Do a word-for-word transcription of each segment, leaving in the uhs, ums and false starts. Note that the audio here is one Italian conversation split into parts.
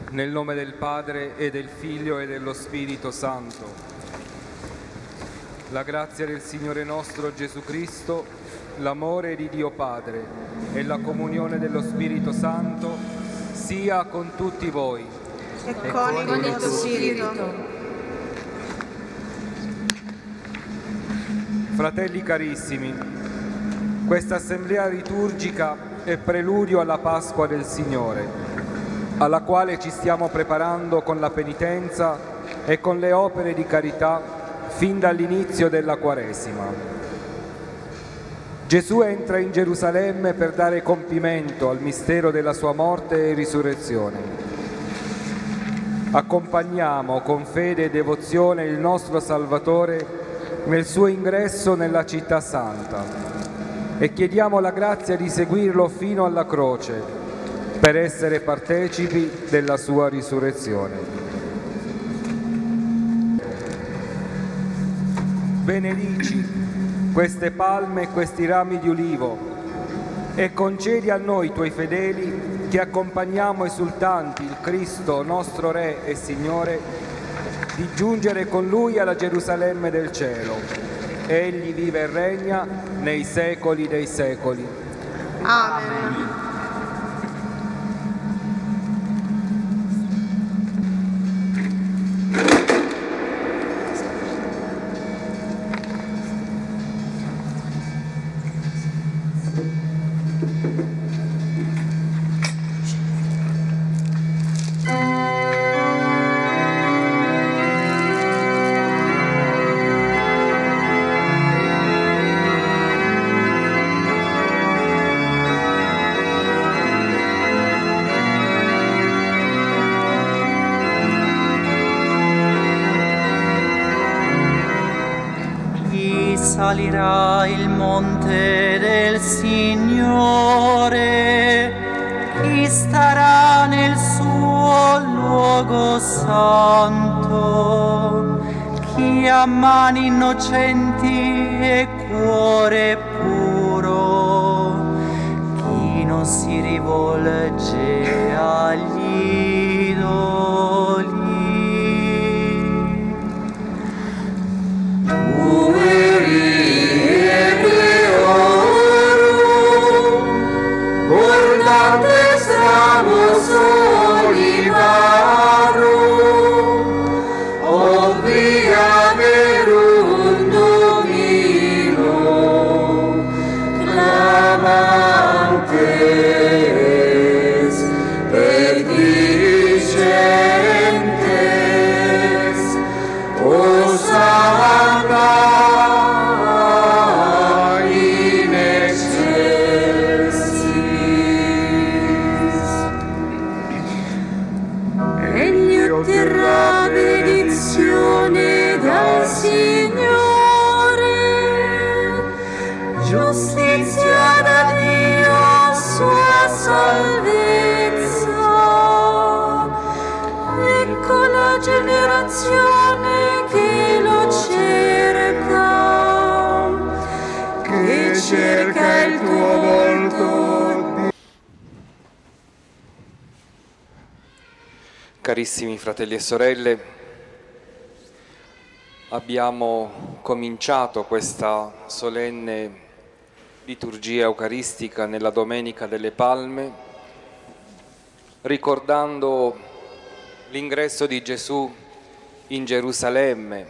Nel nome del Padre e del Figlio e dello Spirito Santo. La grazia del Signore nostro Gesù Cristo, l'amore di Dio Padre e la comunione dello Spirito Santo sia con tutti voi. E, e con, con il tuo Spirito. Fratelli carissimi, questa assemblea liturgica è preludio alla Pasqua del Signore, alla quale ci stiamo preparando con la penitenza e con le opere di carità fin dall'inizio della Quaresima. Gesù entra in Gerusalemme per dare compimento al mistero della sua morte e risurrezione. Accompagniamo con fede e devozione il nostro Salvatore nel suo ingresso nella città santa e chiediamo la grazia di seguirlo fino alla croce, per essere partecipi della sua risurrezione. Benedici queste palme e questi rami di ulivo e concedi a noi, tuoi fedeli, che accompagniamo esultanti il Cristo, nostro Re e Signore, di giungere con Lui alla Gerusalemme del cielo. Egli vive e regna nei secoli dei secoli. Amen. Salirà il monte del Signore, chi starà nel suo luogo santo, chi ha mani innocenti e cuore puro, chi non si rivolge agli idoli. Cerca il tuo volto. Carissimi fratelli e sorelle, abbiamo cominciato questa solenne liturgia eucaristica nella Domenica delle Palme, ricordando l'ingresso di Gesù in Gerusalemme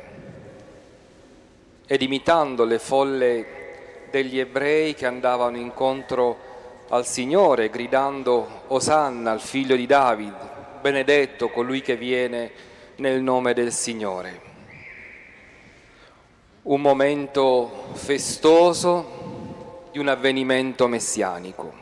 ed imitando le folle degli ebrei che andavano incontro al Signore gridando Osanna al figlio di David, benedetto colui che viene nel nome del Signore. Un momento festoso di un avvenimento messianico.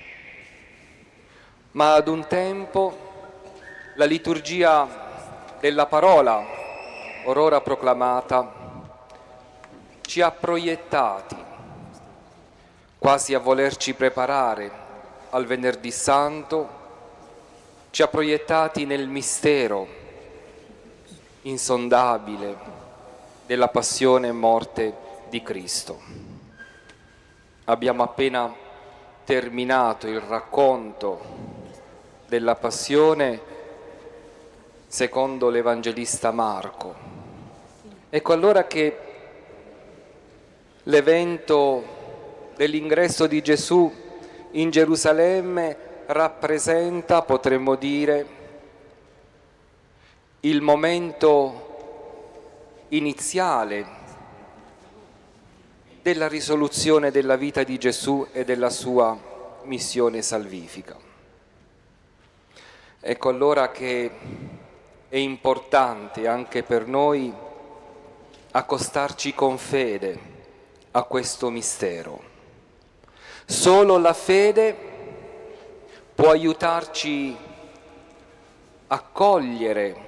Ma ad un tempo la liturgia della parola, or ora proclamata, ci ha proiettati quasi a volerci preparare al Venerdì Santo, ci ha proiettati nel mistero insondabile della passione e morte di Cristo. Abbiamo appena terminato il racconto della passione secondo l'Evangelista Marco. Ecco allora che l'evento dell'ingresso di Gesù in Gerusalemme rappresenta, potremmo dire, il momento iniziale della risoluzione della vita di Gesù e della sua missione salvifica. Ecco allora che è importante anche per noi accostarci con fede a questo mistero. Solo la fede può aiutarci a cogliere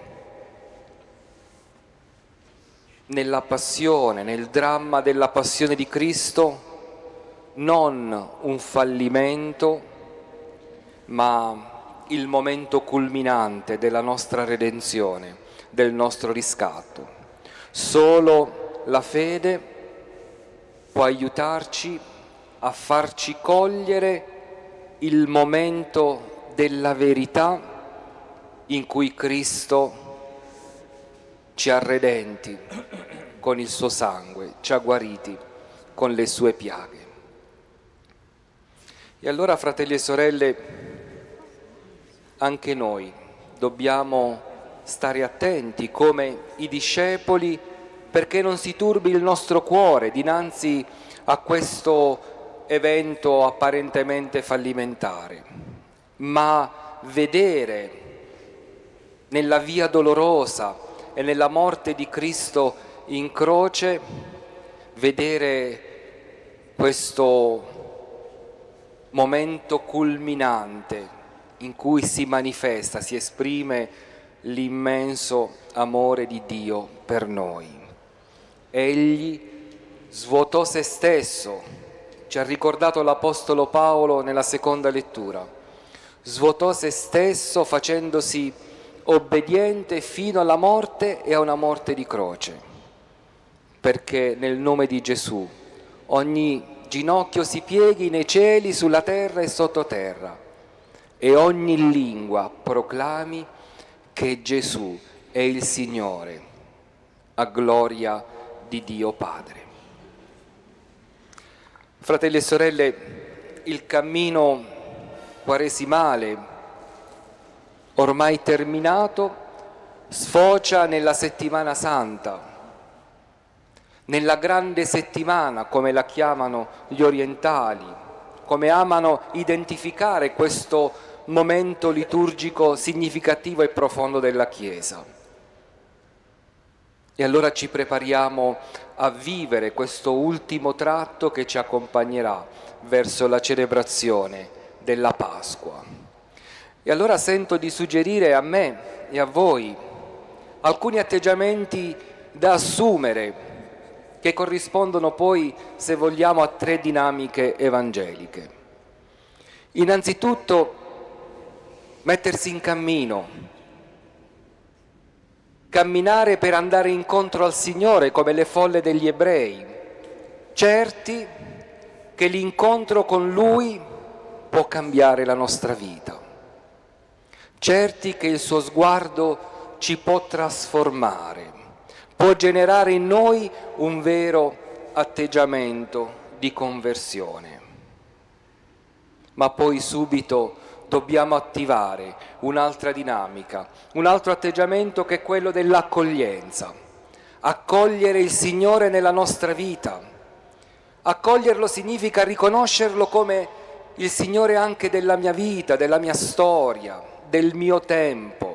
nella passione, nel dramma della passione di Cristo, non un fallimento, ma il momento culminante della nostra redenzione, del nostro riscatto. Solo la fede può aiutarci a farci cogliere il momento della verità in cui Cristo ci ha redenti con il suo sangue, ci ha guariti con le sue piaghe. E allora, fratelli e sorelle, anche noi dobbiamo stare attenti come i discepoli perché non si turbi il nostro cuore dinanzi a questo evento apparentemente fallimentare, ma vedere nella via dolorosa e nella morte di Cristo in croce, vedere questo momento culminante in cui si manifesta, si esprime l'immenso amore di Dio per noi. Egli svuotò se stesso, ci ha ricordato l'Apostolo Paolo nella seconda lettura, svuotò se stesso facendosi obbediente fino alla morte e a una morte di croce, perché nel nome di Gesù ogni ginocchio si pieghi nei cieli, sulla terra e sottoterra, e ogni lingua proclami che Gesù è il Signore, a gloria di Dio Padre. Fratelli e sorelle, il cammino quaresimale, ormai terminato, sfocia nella Settimana Santa, nella grande settimana, come la chiamano gli orientali, come amano identificare questo momento liturgico significativo e profondo della Chiesa. E allora ci prepariamo a vivere questo ultimo tratto che ci accompagnerà verso la celebrazione della Pasqua. E allora sento di suggerire a me e a voi alcuni atteggiamenti da assumere che corrispondono poi, se vogliamo, a tre dinamiche evangeliche. Innanzitutto, mettersi in cammino, camminare per andare incontro al Signore come le folle degli ebrei, certi che l'incontro con Lui può cambiare la nostra vita, certi che il suo sguardo ci può trasformare, può generare in noi un vero atteggiamento di conversione. Ma poi subito dobbiamo attivare un'altra dinamica, un altro atteggiamento che è quello dell'accoglienza. Accogliere il Signore nella nostra vita. Accoglierlo significa riconoscerlo come il Signore anche della mia vita, della mia storia, del mio tempo.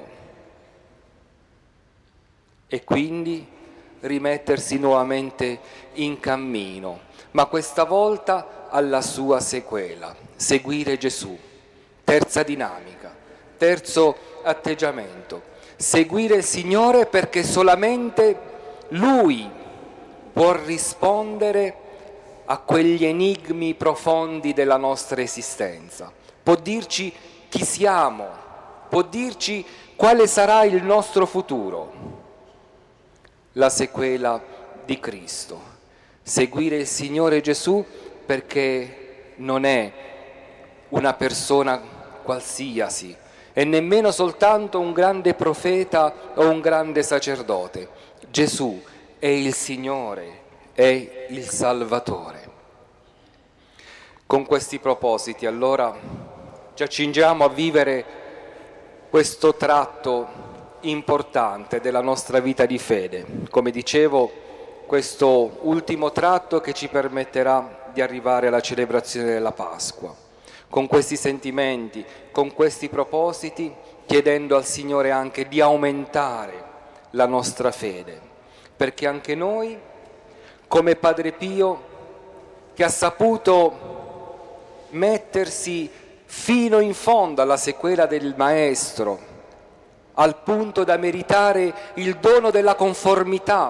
E quindi rimettersi nuovamente in cammino, ma questa volta alla sua sequela, seguire Gesù. Terza dinamica, terzo atteggiamento, seguire il Signore perché solamente Lui può rispondere a quegli enigmi profondi della nostra esistenza, può dirci chi siamo, può dirci quale sarà il nostro futuro. La sequela di Cristo, seguire il Signore Gesù perché non è una persona qualsiasi, e nemmeno soltanto un grande profeta o un grande sacerdote. Gesù è il Signore, è il Salvatore. Con questi propositi, allora, ci accingiamo a vivere questo tratto importante della nostra vita di fede. Come dicevo, questo ultimo tratto che ci permetterà di arrivare alla celebrazione della Pasqua. Con questi sentimenti, con questi propositi, chiedendo al Signore anche di aumentare la nostra fede, perché anche noi, come Padre Pio, che ha saputo mettersi fino in fondo alla sequela del Maestro, al punto da meritare il dono della conformità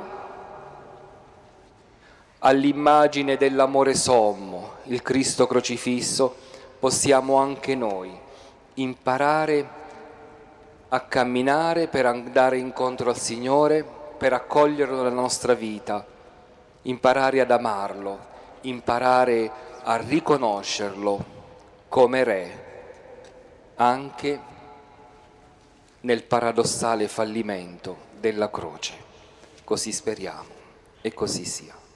all'immagine dell'amore sommo, il Cristo crocifisso, possiamo anche noi imparare a camminare per andare incontro al Signore, per accoglierlo nella nostra vita, imparare ad amarlo, imparare a riconoscerlo come Re, anche nel paradossale fallimento della croce. Così speriamo e così sia.